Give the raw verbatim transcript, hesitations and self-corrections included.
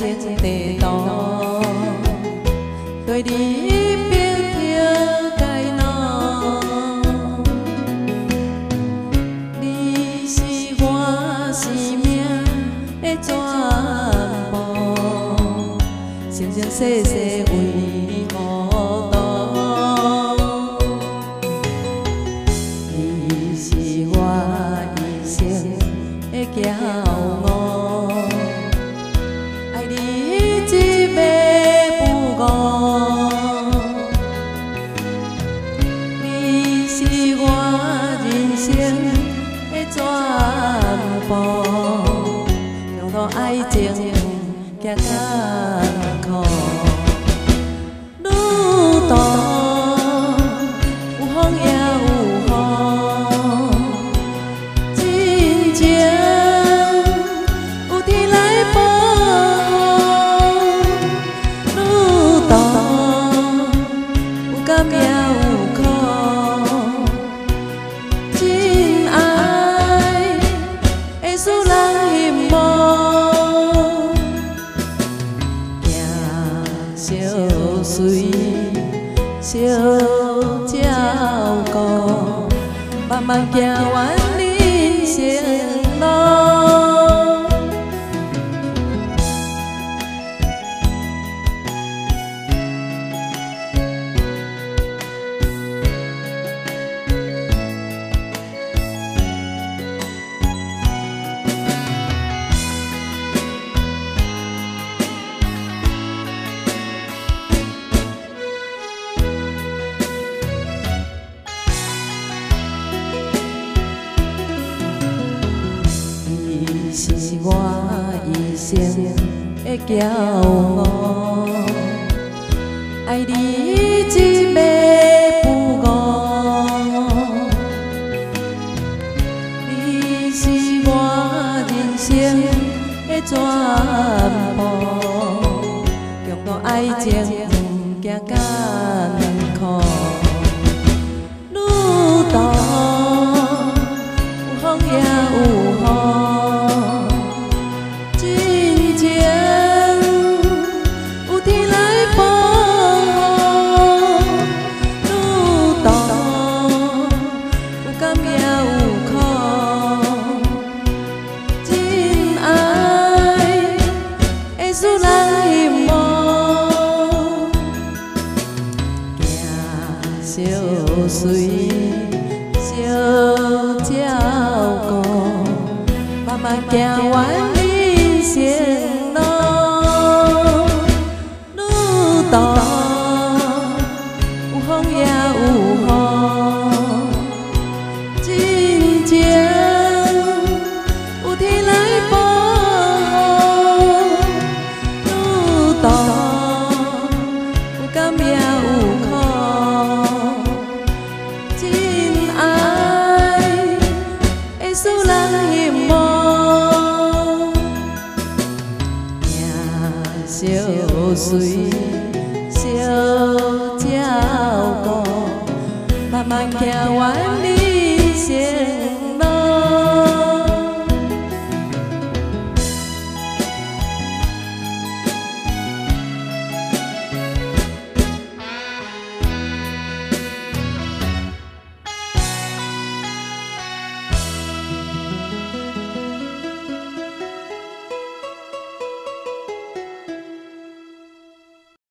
情地图，对你别条街路。你是我生命的全部，生生世世为互渡。你是我一生的骄傲。 爱你一辈不误，你是我人生的全部，用到爱情行艰苦，路途有风也有雨，真情有天来保。 甘也有苦，真爱会使人羡慕，行相随，相照顾，慢慢行完人生路。 是我一生的骄傲，爱你一辈不误。你是我人生的全部，用到爱情行艰苦，路途有风也有雨。 相随，相照顾，慢慢行完人生路。路途有风也有雨，真情有天来保护。路途有甘也有苦。 使人羡慕，行相随，相照顾，慢慢行完。